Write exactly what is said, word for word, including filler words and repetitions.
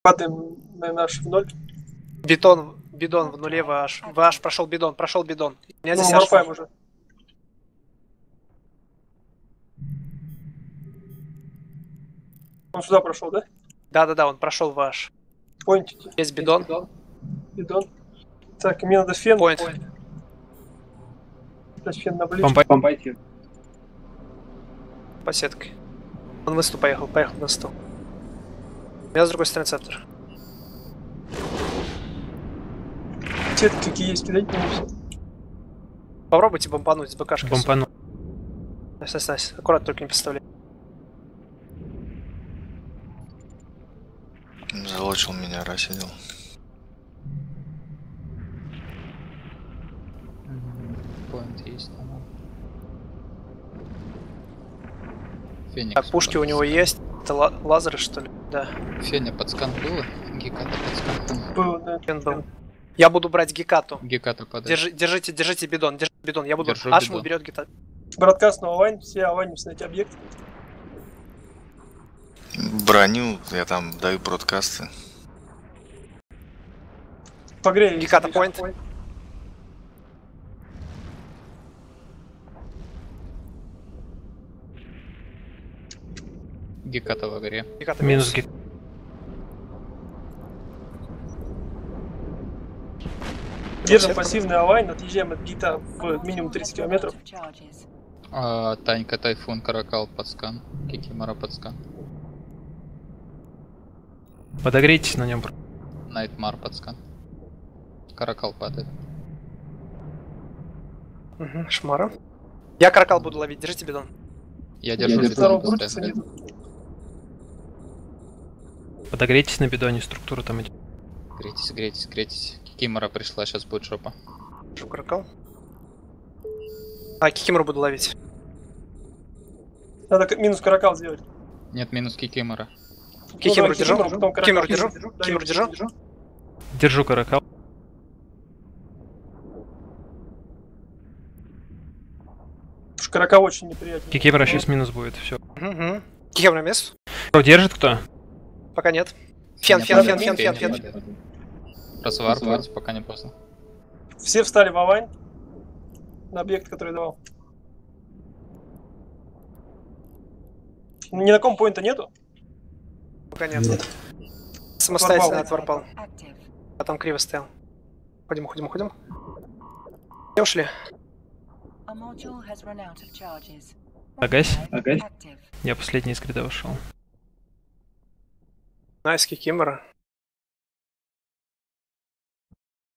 Падаем на наш в ноль. Бетон, бидон в нуле, ваш. Ваш прошел бидон, прошел бидон. Меня Ну, здесь варпаем уже. Он сюда прошел, да? Да-да-да, он прошел ваш. Поинтите. Есть бидон. Бидон. Так, мне надо фен. Поинт. Сейчас фен на ближе. Помпайте. По сетке. Он в инсту поехал, поехал на инсту. У меня с другой стороны цептер. Сетки какие есть, кидать не все. Попробуйте бомбануть с БКшкой. Бомбану. Найс, найс, найс. Аккуратно, только не поставляй. Залочил меня, рассидел. Поинт есть там. Феникс. Так, пушки у него есть. Это ла лазеры, что ли? Да. Феня подскан было? Геката подскан. Был, да. Фен был. Я буду брать Гекату. Геката падает. Держи, держите, держите бидон, держите бидон. Я буду. Держу Ашму бидон. берет Гекату. Браткаст на авань, все аванимся на эти объекты. Броню, я там даю бродкасты. Погрели. Геката поинт. Геката в игре. Геката Минус гиг. Держим пассивный авайн, отъезжаем от гита в минимум тридцать километров. А, Танька, Тайфун, Каракал подскан. Кикимора подскан. Подогрейтесь на нем. Найтмар подскан. Каракал падает. Угу, шмара. Я каракал буду ловить, держите бидон. Я держу Без второго бидон крутится, постоянно. нет. Подогрейтесь на бидоне, структура там идет. Грейтесь, грейтесь, грейтесь. Кикимора пришла, сейчас будет жопа. Держу каракал. А, Кикимору буду ловить. Надо минус каракал сделать. Нет, минус Кикимора. Кикимору Ну, держу. Кикимору, потом каракал. Кикимору держу. Да, Кикимору я держу. Держу каракал. Потому что каракал очень неприятен. Кикимора сейчас минус будет, все. Угу. Кикимору мест? Кто держит кто? Пока нет. Фен, фен, фен, фен, фен, фен. Просварпывайте, пока не поздно. Все встали в авань. На объект, который давал. Ни на ком поинта нету? Пока нет. Самостоятельно отварпал. А там криво стоял. Уходим, уходим, уходим. Все ушли. Агась. Агась. Я последний из грида ушел. Найс, Кикимора.